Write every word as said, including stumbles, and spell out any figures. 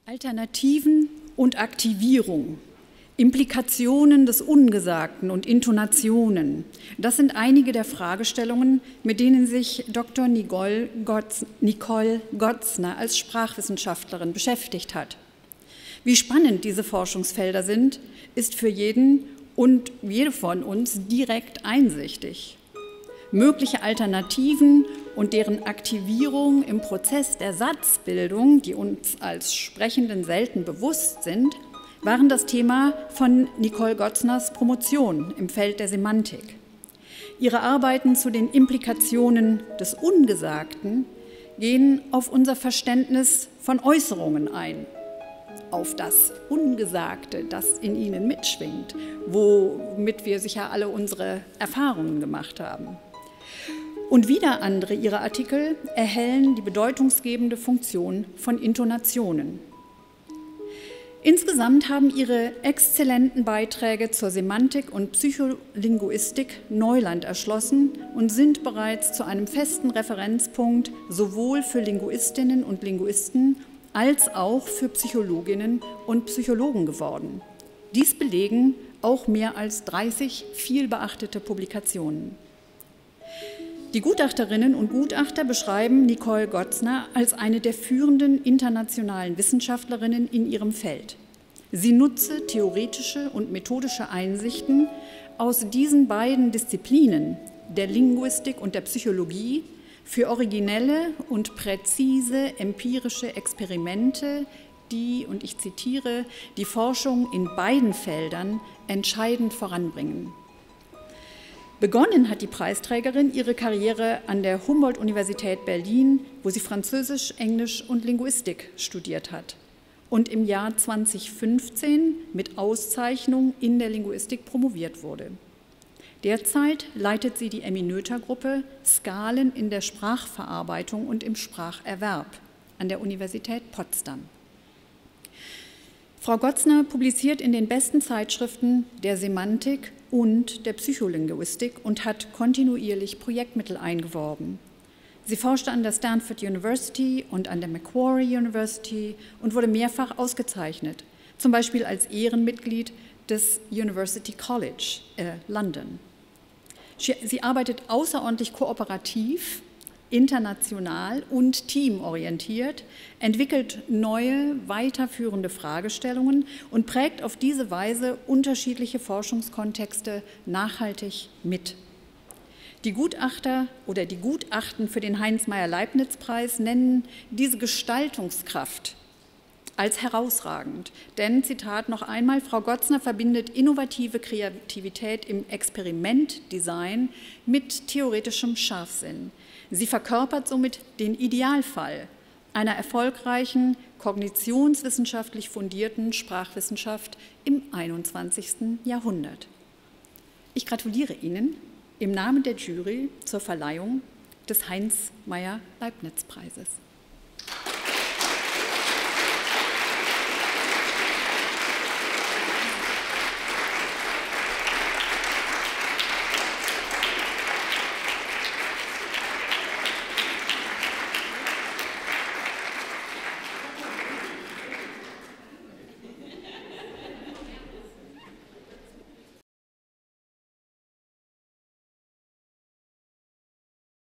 Alternativen und Aktivierung, Implikationen des Ungesagten und Intonationen, das sind einige der Fragestellungen, mit denen sich Doktor Nicole Gotzner als Sprachwissenschaftlerin beschäftigt hat. Wie spannend diese Forschungsfelder sind, ist für jeden und jede von uns direkt einsichtig. Mögliche Alternativen und deren Aktivierung im Prozess der Satzbildung, die uns als Sprechenden selten bewusst sind, waren das Thema von Nicole Gotzners Promotion im Feld der Semantik. Ihre Arbeiten zu den Implikationen des Ungesagten gehen auf unser Verständnis von Äußerungen ein, auf das Ungesagte, das in ihnen mitschwingt, womit wir sicher alle unsere Erfahrungen gemacht haben. Und wieder andere ihrer Artikel erhellen die bedeutungsgebende Funktion von Intonationen. Insgesamt haben ihre exzellenten Beiträge zur Semantik und Psycholinguistik Neuland erschlossen und sind bereits zu einem festen Referenzpunkt sowohl für Linguistinnen und Linguisten als auch für Psychologinnen und Psychologen geworden. Dies belegen auch mehr als dreißig vielbeachtete Publikationen. Die Gutachterinnen und Gutachter beschreiben Nicole Gotzner als eine der führenden internationalen Wissenschaftlerinnen in ihrem Feld. Sie nutze theoretische und methodische Einsichten aus diesen beiden Disziplinen, der Linguistik und der Psychologie, für originelle und präzise empirische Experimente, die, und ich zitiere, die Forschung in beiden Feldern entscheidend voranbringen. Begonnen hat die Preisträgerin ihre Karriere an der Humboldt-Universität Berlin, wo sie Französisch, Englisch und Linguistik studiert hat und im Jahr zweitausendfünfzehn mit Auszeichnung in der Linguistik promoviert wurde. Derzeit leitet sie die Eminöter-Gruppe Skalen in der Sprachverarbeitung und im Spracherwerb an der Universität Potsdam. Frau Gotzner publiziert in den besten Zeitschriften der Semantik und der Psycholinguistik und hat kontinuierlich Projektmittel eingeworben. Sie forschte an der Stanford University und an der Macquarie University und wurde mehrfach ausgezeichnet, zum Beispiel als Ehrenmitglied des University College äh, London. Sie arbeitet außerordentlich kooperativ, international und teamorientiert, entwickelt neue, weiterführende Fragestellungen und prägt auf diese Weise unterschiedliche Forschungskontexte nachhaltig mit. Die Gutachter oder die Gutachten für den Heinz-Meyer-Leibniz-Preis nennen diese Gestaltungskraft als herausragend, denn, Zitat noch einmal, Frau Gotzner verbindet innovative Kreativität im Experimentdesign mit theoretischem Scharfsinn. Sie verkörpert somit den Idealfall einer erfolgreichen, kognitionswissenschaftlich fundierten Sprachwissenschaft im einundzwanzigsten Jahrhundert. Ich gratuliere Ihnen im Namen der Jury zur Verleihung des Heinz-Meyer-Leibniz-Preises.